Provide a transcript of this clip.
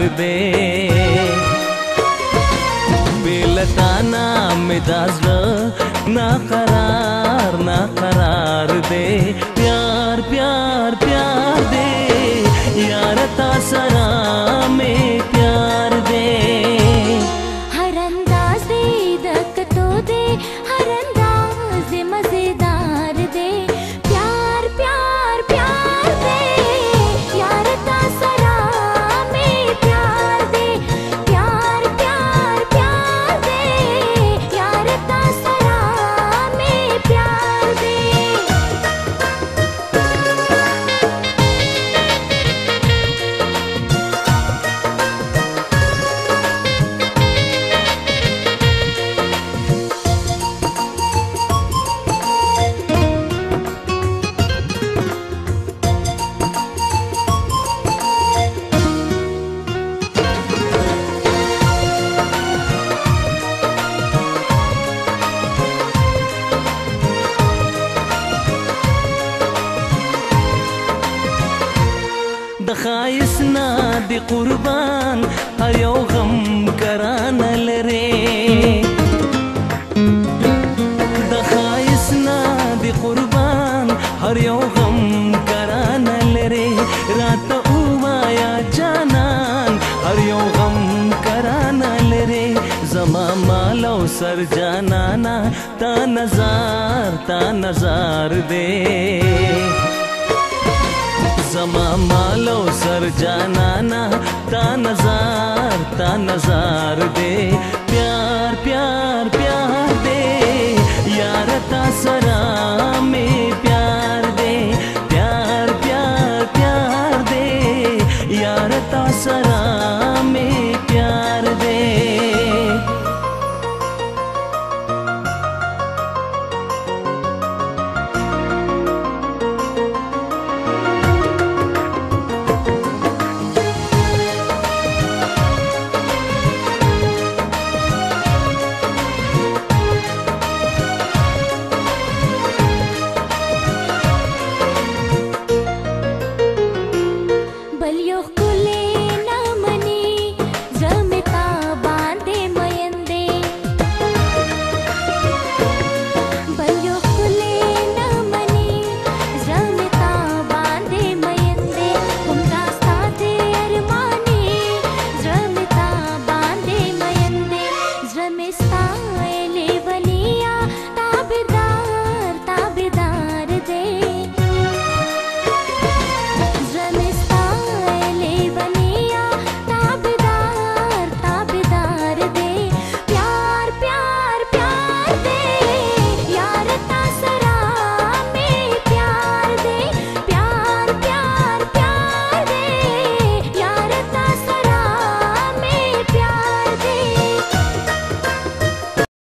दे बेलताना मिजाज ना करार दे प्यार प्यार प्यार दे यार तासरा में प्यार दे हर अंदाज दे दक तो दे हर अंदाज दे मजेदार दे प्यार प्यार प्यार दे यार तासरा में प्यार दे प्यार प्यार प्यार दे यार तासरा में प्यार दे। दखाइस ना दे कुर्बान हर यो गम करान लरे दखाइस ना दे कुर्बान हर यो गम करान लरे रात उमाया जानन हर यो गम करान लरे जमा मालो सर जानाना ता नजार दे जमा मालो सर जानाना ता नजार दे